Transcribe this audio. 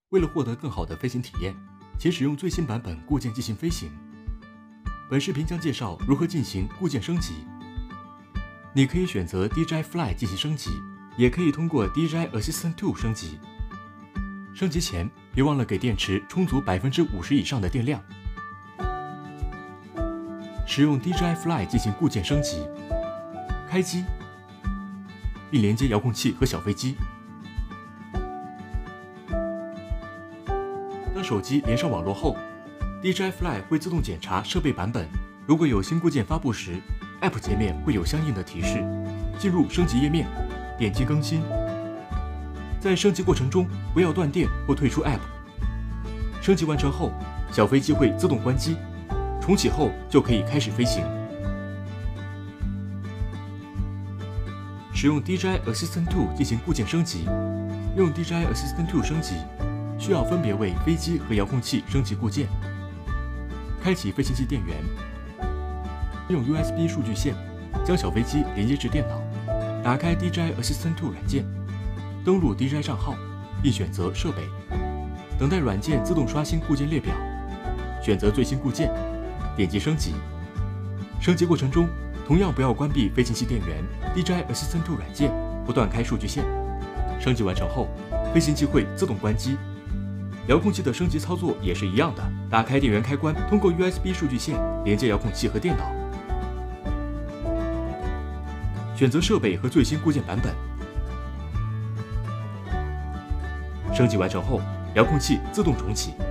为了获得更好的飞行体验，请使用最新版本固件进行飞行。本视频将介绍如何进行固件升级。你可以选择 DJI Fly 进行升级，也可以通过 DJI Assistant 2升级。升级前，别忘了给电池充足50%以上的电量。使用 DJI Fly 进行固件升级，开机，并连接遥控器和小飞机。当手机连上网络后， DJI Fly 会自动检查设备版本，如果有新固件发布时， App 界面会有相应的提示。进入升级页面，点击更新。在升级过程中，不要断电或退出 App。升级完成后，小飞机会自动关机，重启后就可以开始飞行。使用 DJI Assistant 2进行固件升级。用 DJI Assistant 2升级，需要分别为飞机和遥控器升级固件。开启飞行器电源，用 USB 数据线将小飞机连接至电脑，打开 DJI Assistant 2软件，登录 DJI 账号，并选择设备，等待软件自动刷新固件列表，选择最新固件，点击升级。升级过程中，同样不要关闭飞行器电源 DJI Assistant 2软件，不断开数据线。升级完成后，飞行器会自动关机。遥控器的升级操作也是一样的，打开电源开关，通过 USB 数据线连接遥控器和电脑，选择设备和最新固件版本。升级完成后，遥控器自动重启。